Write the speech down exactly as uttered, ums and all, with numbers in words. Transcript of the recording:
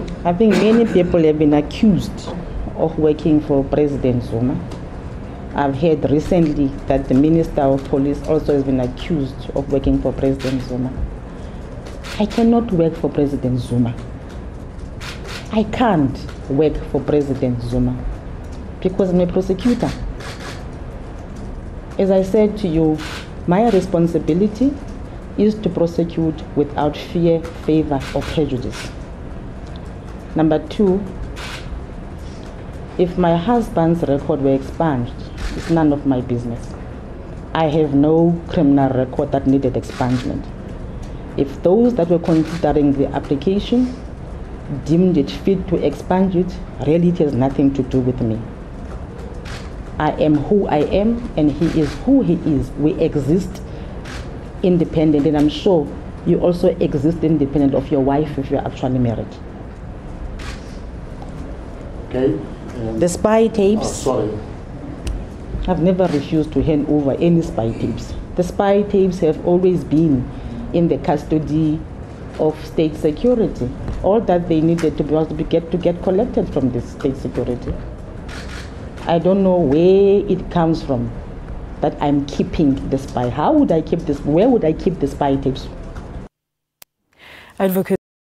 I think many people have been accused of working for President Zuma. I've heard recently that the Minister of Police also has been accused of working for President Zuma. I cannot work for President Zuma. I can't work for President Zuma because I'm a prosecutor. As I said to you, my responsibility is to prosecute without fear, favor, or prejudice. Number two, if my husband's record were expunged, it's none of my business. I have no criminal record that needed expungement. If those that were considering the application deemed it fit to expunge it, really it has nothing to do with me. I am who I am and he is who he is. We exist independent, and I'm sure you also exist independent of your wife if you're actually married. Okay. Um, the spy tapes. Oh, sorry. I've never refused to hand over any spy tapes. The spy tapes have always been in the custody of state security. All that they needed to be was to get to get collected from the state security. I don't know where it comes from that I'm keeping the spy. How would I keep this? Where would I keep the spy tapes? Advocate